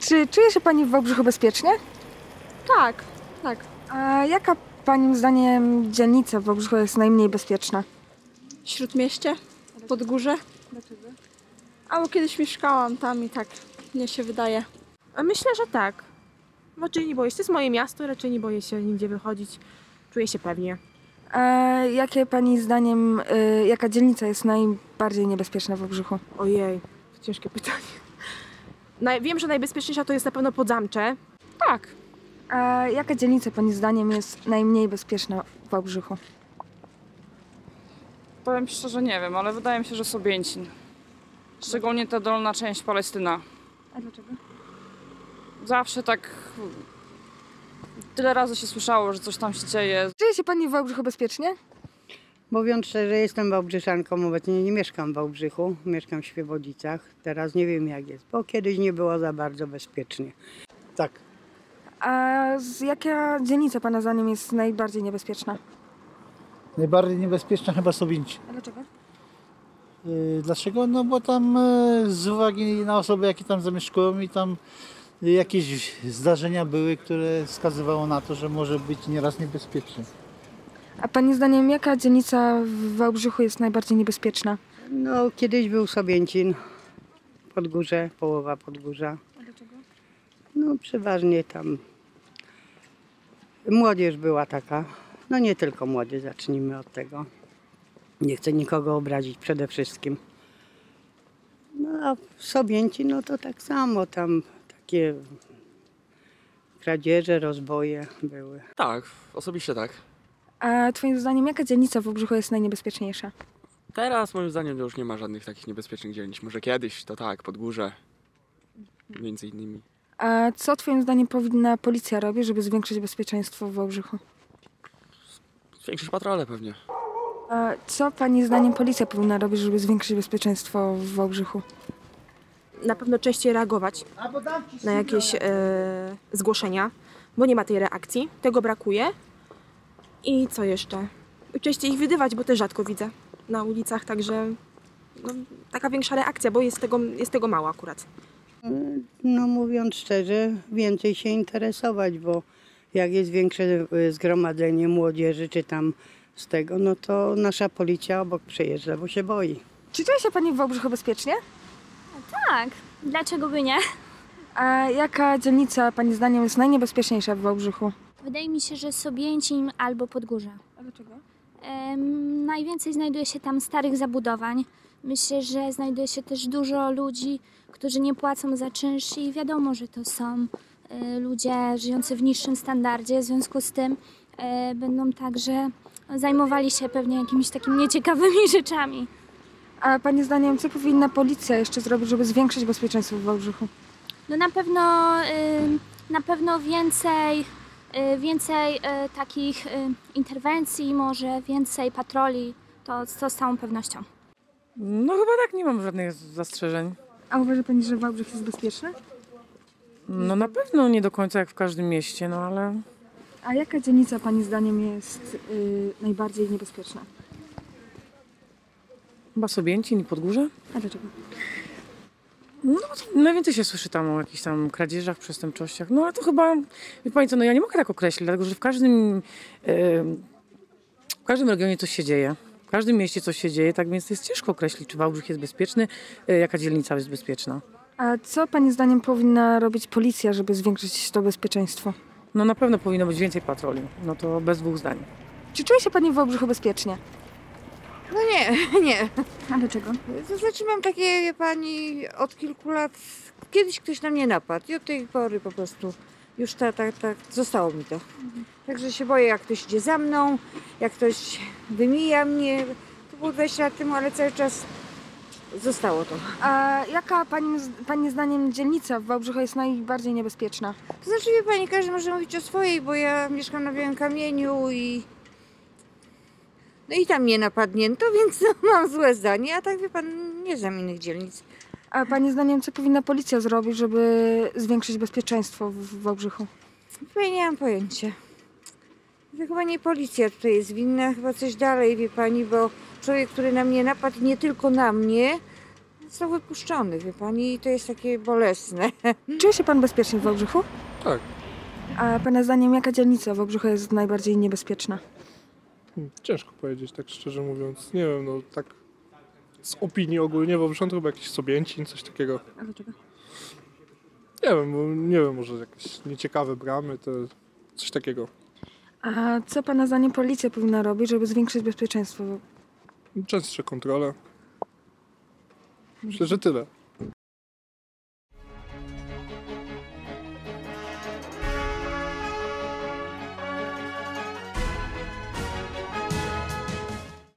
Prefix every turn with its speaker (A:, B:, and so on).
A: Czy czuje się pani w Wałbrzychu bezpiecznie?
B: Tak, tak.
A: A jaka pani zdaniem dzielnica w Wałbrzychu jest najmniej bezpieczna?
B: Śródmieście, Podgórze.
A: Dlaczego?
B: Albo kiedyś mieszkałam tam i tak mnie się wydaje.
C: Myślę, że tak. Raczej nie boję się. To jest moje miasto, raczej nie boję się nigdzie wychodzić. Czuję się pewnie.
A: A jakie pani zdaniem, jaka dzielnica jest najbardziej niebezpieczna w Wałbrzychu?
C: Ojej, to ciężkie pytanie. Wiem, że najbezpieczniejsza to jest na pewno Podzamcze. Tak.
A: A jaka dzielnica pani zdaniem jest najmniej bezpieczna w Wałbrzychu?
D: Powiem szczerze, nie wiem, ale wydaje mi się, że Sobięcin. Szczególnie ta dolna część Palestyna.
A: A dlaczego?
D: Zawsze tak... Tyle razy się słyszało, że coś tam się dzieje.
A: Czuje się pani w Wałbrzychu bezpiecznie?
E: Mówiąc szczerze, jestem wałbrzyczanką, obecnie nie mieszkam w Wałbrzychu, mieszkam w Świebodzicach. Teraz nie wiem jak jest, bo kiedyś nie było za bardzo bezpiecznie.
F: Tak.
A: A jaka dzielnica pana zdaniem jest najbardziej niebezpieczna?
F: Najbardziej niebezpieczna chyba Sobięcin.
A: A dlaczego?
F: Dlaczego? No bo tam z uwagi na osoby, jakie tam zamieszkują i tam jakieś zdarzenia były, które wskazywało na to, że może być nieraz niebezpiecznie.
A: A pani zdaniem jaka dzielnica w Wałbrzychu jest najbardziej niebezpieczna?
E: No kiedyś był Sobięcin, Podgórze, połowa Podgórza.
A: A dlaczego?
E: No przeważnie tam młodzież była taka. No nie tylko młodzież, zacznijmy od tego. Nie chcę nikogo obrazić przede wszystkim. No a w Sobięcin, no to tak samo, tam takie kradzieże, rozboje były.
G: Tak, osobiście tak.
A: A twoim zdaniem jaka dzielnica w Wałbrzychu jest najniebezpieczniejsza?
G: Teraz moim zdaniem to już nie ma żadnych takich niebezpiecznych dzielnic. Może kiedyś to tak, Podgórze, między innymi.
A: A co twoim zdaniem powinna policja robić, żeby zwiększyć bezpieczeństwo w Wałbrzychu?
G: Zwiększyć patrole pewnie.
A: A co pani zdaniem policja powinna robić, żeby zwiększyć bezpieczeństwo w Wałbrzychu?
C: Na pewno częściej reagować na jakieś zgłoszenia, bo nie ma tej reakcji. Tego brakuje. I co jeszcze? Częściej ich wydywać, bo też rzadko widzę na ulicach, także no, taka większa reakcja, bo jest tego mało akurat.
E: No mówiąc szczerze, więcej się interesować, bo jak jest większe zgromadzenie młodzieży czy tam z tego, no to nasza policja obok przejeżdża, bo się boi.
A: Czy czuje się pani w Wałbrzychu bezpiecznie?
H: Tak, dlaczego by nie?
A: A jaka dzielnica pani zdaniem jest najniebezpieczniejsza w Wałbrzychu?
H: Wydaje mi się, że Sobięcin albo Podgórze.
A: A dlaczego?
H: Najwięcej znajduje się tam starych zabudowań. Myślę, że znajduje się też dużo ludzi, którzy nie płacą za czynsz i wiadomo, że to są ludzie żyjący w niższym standardzie. W związku z tym będą także zajmowali się pewnie jakimiś takimi nieciekawymi rzeczami.
A: A pani zdaniem co powinna policja jeszcze zrobić, żeby zwiększyć bezpieczeństwo w Wałbrzychu?
H: No na pewno więcej takich interwencji, może więcej patroli, to z całą pewnością.
I: No chyba tak, nie mam żadnych zastrzeżeń.
A: A uważa pani, że Wałbrzych jest bezpieczny?
I: No na pewno nie do końca jak w każdym mieście, no ale...
A: A jaka dzielnica pani zdaniem jest najbardziej niebezpieczna?
I: Chyba Sobięcin i Podgórze?
A: A dlaczego?
I: No najwięcej się słyszy tam o jakichś tam kradzieżach, przestępczościach. No ale to chyba, wie pani co, no ja nie mogę tak określić, dlatego że w każdym regionie coś się dzieje. W każdym mieście coś się dzieje, tak więc jest ciężko określić, czy Wałbrzych jest bezpieczny, jaka dzielnica jest bezpieczna.
A: A co pani zdaniem powinna robić policja, żeby zwiększyć to bezpieczeństwo?
I: No na pewno powinno być więcej patroli, no to bez dwóch zdań.
A: Czy czuje się pani w Wałbrzychu bezpiecznie?
J: No nie.
A: A dlaczego?
J: To znaczy mam takie, wie pani, od kilku lat, kiedyś ktoś na mnie napadł i od tej pory po prostu już tak zostało mi to. Także się boję, jak ktoś idzie za mną, jak ktoś wymija mnie. To było 20 lat temu, ale cały czas zostało to.
A: A jaka pani zdaniem dzielnica w Wałbrzychu jest najbardziej niebezpieczna?
J: To znaczy, wie pani, każdy może mówić o swojej, bo ja mieszkam na Białym Kamieniu i no i tam mnie napadnięto, więc no, mam złe zdanie, a tak wie pan, nie znam innych dzielnic.
A: A pani zdaniem co powinna policja zrobić, żeby zwiększyć bezpieczeństwo w Wałbrzychu?
J: Chyba nie mam pojęcia. To chyba nie policja tutaj jest winna, chyba coś dalej, wie pani, bo człowiek, który na mnie napadł, nie tylko na mnie, został wypuszczony, wie pani, i to jest takie bolesne.
A: Czuje się pan bezpiecznie w Wałbrzychu?
K: Tak.
A: A pana zdaniem jaka dzielnica w Wałbrzychu jest najbardziej niebezpieczna?
K: Ciężko powiedzieć, tak szczerze mówiąc. Nie wiem, no tak z opinii ogólnie, bo to chyba jakiś Sobięcin, coś takiego.
A: A dlaczego?
K: Nie wiem, nie wiem, może jakieś nieciekawe bramy, to coś takiego.
A: A co pana zdaniem policja powinna robić, żeby zwiększyć bezpieczeństwo?
K: Częstsze kontrole. Myślę, że tyle.